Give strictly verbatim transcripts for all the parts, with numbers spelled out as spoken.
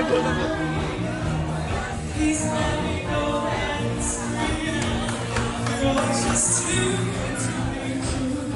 Please let me go and it's free. You're just too good to be true.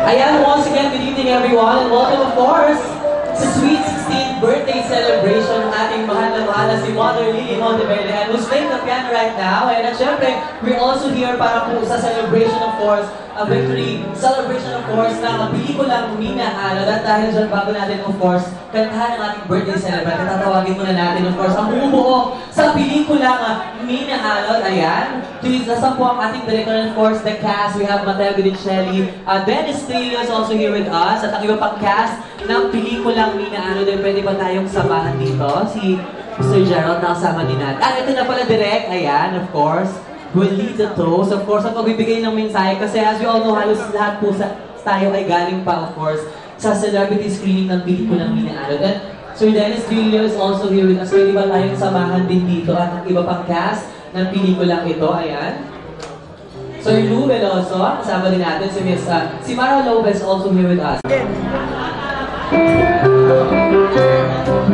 Ayan, once again, good evening everyone, and welcome of course sa Sweet sixteenth birthday celebration ng ating mahal na mahal na si Mother Lily Monteverde, and who's playing the piano right now. And at syempre, we're also here para po sa celebration of course, a victory celebration of course ng pelikulang Mina Alod. At dahil dyan, bago natin of course, kantahan ang ating birthday celebrant, tatawagin muna natin of course ang bumubuo sa pelikulang uh, Mina Alod. Ayan, please, nasa po ang ating director and of course the cast. We have Mateo Gudicelli, uh, Dennis Trillo is also here with us, at ang iba pang cast ng pelikulang Mina Alod. Ay pwede ba tayong samahan dito? Si Mister Gerald nakasama din natin. Ah, ito na pala direct, ayan, of course. Will lead the toast, of course, at magbibigay ng mensahe kasi as you all know, halos lahat po sa tayo ay galing pa, of course, sa celebrity screening ng pelikulang Mina Alod. And Sir Dennis Trillo is also here with us. Pwede ba tayong samahan din dito at ang iba pang cast ng pelikulang ito, ayan. Sir Lou Veloso, kasama din natin si Miss, uh, si Mara Lopez also here with us.